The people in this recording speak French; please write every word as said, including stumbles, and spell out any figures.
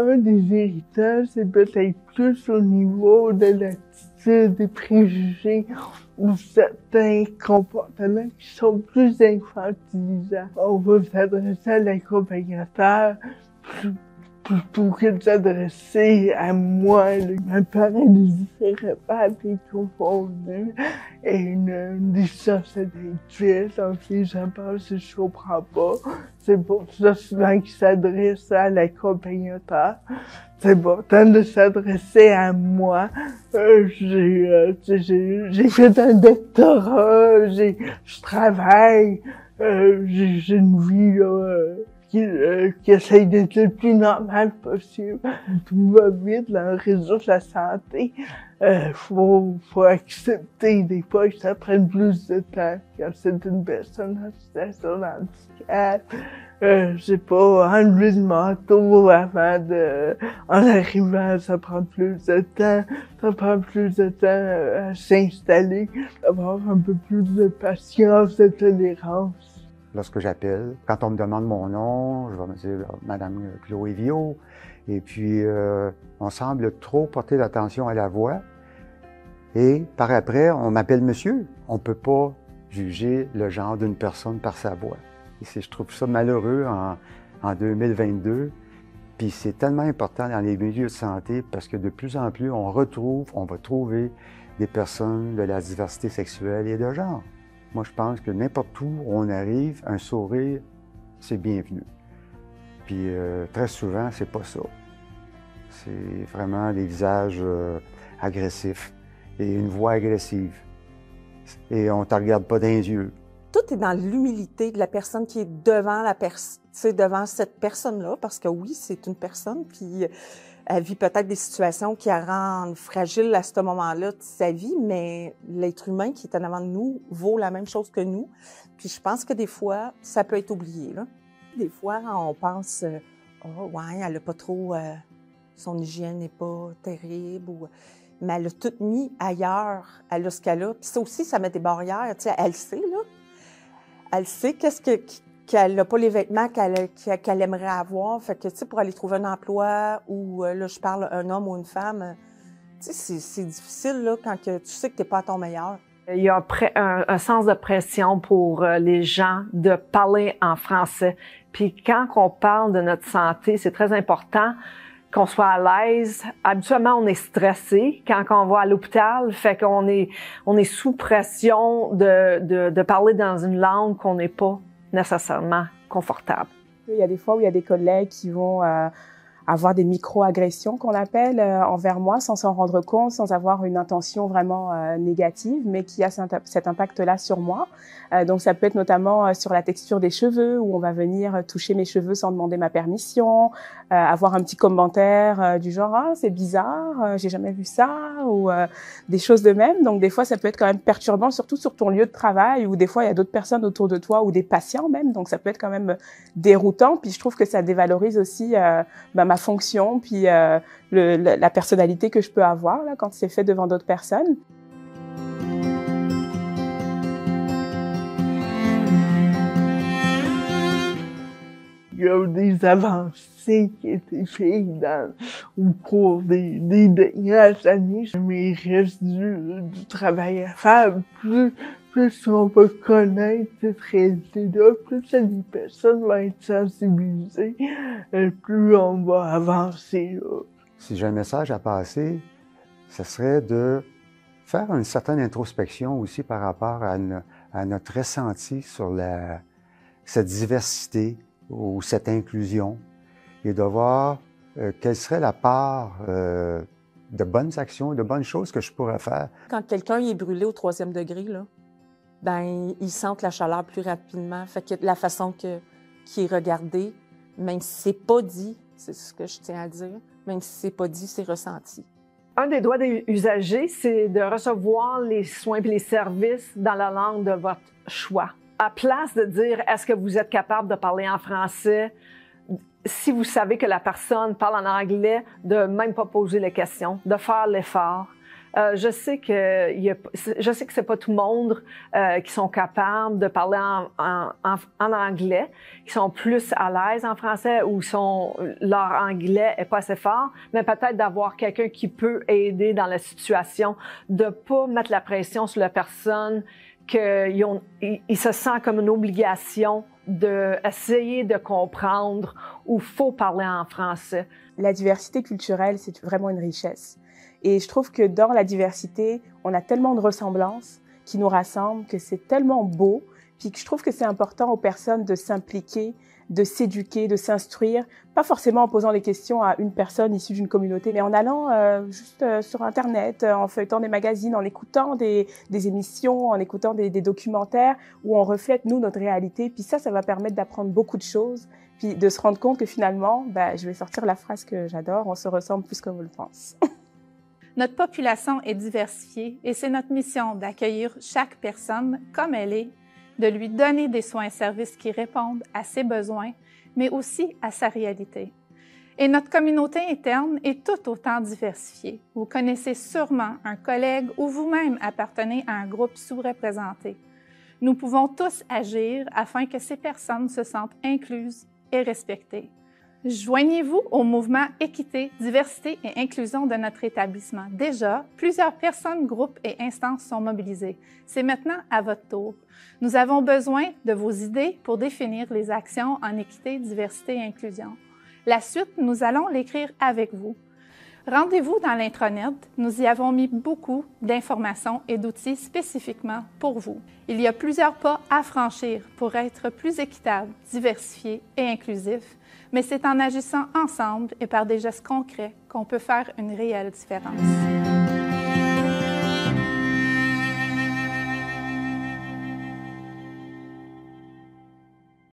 un des irritants, c'est peut-être plus au niveau de l'attitude, des préjugés ou certains comportements qui sont plus infantilisants. On va s'adresser à l'accompagnateur plutôt que de s'adresser à moi. Ma paralysie cérébrale est confondue et une, une déficience intellectuelle. Donc les gens pensent que je comprends pas. C'est pour ça souvent qu'ils s'adressent à l'accompagnateur. C'est important de s'adresser à moi. Euh, j'ai, euh, j'ai, j'ai fait un doctorat, j'ai, je travaille, euh, j'ai, j'ai une vie là, euh, qui, euh, qui essaye d'être le plus normal possible. Tout va vite dans le réseau de la santé. Euh, faut, faut accepter des fois que ça prenne plus de temps quand c'est une personne en situation de handicap. Euh, je sais pas, enlever le manteau avant de, en arrivant, ça prend plus de temps, ça prend plus de temps euh, à s'installer, avoir un peu plus de patience, de tolérance. Lorsque j'appelle, quand on me demande mon nom, je vais me dire « Madame Chloé Viault », et puis euh, on semble trop porter l'attention à la voix, et par après, on m'appelle monsieur. On peut pas juger le genre d'une personne par sa voix. Et je trouve ça malheureux en, en deux mille vingt-deux, puis c'est tellement important dans les milieux de santé parce que de plus en plus, on retrouve, on va trouver des personnes de la diversité sexuelle et de genre. Moi, je pense que n'importe où on arrive, un sourire, c'est bienvenu. Puis euh, très souvent, c'est pas ça. C'est vraiment des visages euh, agressifs et une voix agressive. Et on te regarde pas dans les yeux. Tout est dans l'humilité de la personne qui est devant la personne, devant cette personne-là, parce que oui, c'est une personne, puis elle vit peut-être des situations qui la rendent fragile à ce moment-là de sa vie, mais l'être humain qui est en avant de nous vaut la même chose que nous. Puis je pense que des fois, ça peut être oublié, là. Des fois, on pense euh, « Oh, ouais, elle a pas trop... Euh, son hygiène n'est pas terrible. » ou mais elle a tout mis ailleurs. Elle a ce qu'elle a. Puis ça aussi, ça met des barrières. Tu sais, elle sait, là. Elle sait qu'est-ce que... qu'elle n'a pas les vêtements qu'elle qu'elle aimerait avoir. Fait que, tu sais, pour aller trouver un emploi ou, là, je parle un homme ou une femme, tu sais, c'est difficile, là, quand que tu sais que tu n'es pas à ton meilleur. Il y a un, un sens de pression pour les gens de parler en français. Puis quand on parle de notre santé, c'est très important qu'on soit à l'aise. Habituellement, on est stressé quand on va à l'hôpital, fait qu'on est, on est sous pression de, de, de parler dans une langue qu'on n'est pas nécessairement confortable. Il y a des fois où il y a des collègues qui vont euh, avoir des micro-agressions qu'on appelle euh, envers moi sans s'en rendre compte, sans avoir une intention vraiment euh, négative, mais qui a cet impact-là sur moi. Euh, donc ça peut être notamment euh, sur la texture des cheveux, où on va venir toucher mes cheveux sans demander ma permission, euh, avoir un petit commentaire euh, du genre « Ah, c'est bizarre, euh, j'ai jamais vu ça » ou euh, des choses de même. Donc des fois, ça peut être quand même perturbant, surtout sur ton lieu de travail, où des fois, il y a d'autres personnes autour de toi ou des patients même. Donc ça peut être quand même déroutant. Puis je trouve que ça dévalorise aussi euh, ben, ma fonction, puis euh, le, la personnalité que je peux avoir là, quand c'est fait devant d'autres personnes. Il y a des avancées qui ont été faites dans, au cours des, des dernières années, mais il reste du, du travail à faire. Plus, plus on va connaître cette réalité-là, plus les personnes vont être sensibilisées, plus on va avancer. Là. Si j'ai un message à passer, ce serait de faire une certaine introspection aussi par rapport à, no, à notre ressenti sur la, cette diversité ou cette inclusion et de voir euh, quelle serait la part euh, de bonnes actions et de bonnes choses que je pourrais faire. Quand quelqu'un est brûlé au troisième degré, là, ben il sent la chaleur plus rapidement. Fait que la façon que qui est regardé, même si c'est pas dit, c'est ce que je tiens à dire, même si c'est pas dit, c'est ressenti. Un des droits des usagers, c'est de recevoir les soins et les services dans la langue de votre choix. À place de dire « Est-ce que vous êtes capable de parler en français ?» Si vous savez que la personne parle en anglais, de même pas poser les questions, de faire l'effort. Euh, je sais que il y a, je sais que c'est pas tout le monde euh, qui sont capables de parler en, en, en, en anglais, qui sont plus à l'aise en français ou sont leur anglais est pas assez fort, mais peut-être d'avoir quelqu'un qui peut aider dans la situation, de pas mettre la pression sur la personne, qu'ils ont, ils, ils se sentent comme une obligation d'essayer de comprendre ou faut parler en français. La diversité culturelle, c'est vraiment une richesse. Et je trouve que dans la diversité, on a tellement de ressemblances qui nous rassemblent, que c'est tellement beau, puis que je trouve que c'est important aux personnes de s'impliquer, de s'éduquer, de s'instruire, pas forcément en posant les questions à une personne issue d'une communauté, mais en allant euh, juste euh, sur Internet, euh, en feuilletant des magazines, en écoutant des, des émissions, en écoutant des, des documentaires où on reflète, nous, notre réalité. Puis ça, ça va permettre d'apprendre beaucoup de choses, puis de se rendre compte que finalement, ben, je vais sortir la phrase que j'adore, on se ressemble plus qu'on le pense. Notre population est diversifiée et c'est notre mission d'accueillir chaque personne comme elle est, de lui donner des soins et services qui répondent à ses besoins, mais aussi à sa réalité. Et notre communauté interne est tout autant diversifiée. Vous connaissez sûrement un collègue ou vous-même appartenez à un groupe sous-représenté. Nous pouvons tous agir afin que ces personnes se sentent incluses et respectées. Joignez-vous au mouvement Équité, Diversité et Inclusion de notre établissement. Déjà, plusieurs personnes, groupes et instances sont mobilisées. C'est maintenant à votre tour. Nous avons besoin de vos idées pour définir les actions en équité, diversité et inclusion. La suite, nous allons l'écrire avec vous. Rendez-vous dans l'intranet. Nous y avons mis beaucoup d'informations et d'outils spécifiquement pour vous. Il y a plusieurs pas à franchir pour être plus équitable, diversifié et inclusif, mais c'est en agissant ensemble et par des gestes concrets qu'on peut faire une réelle différence.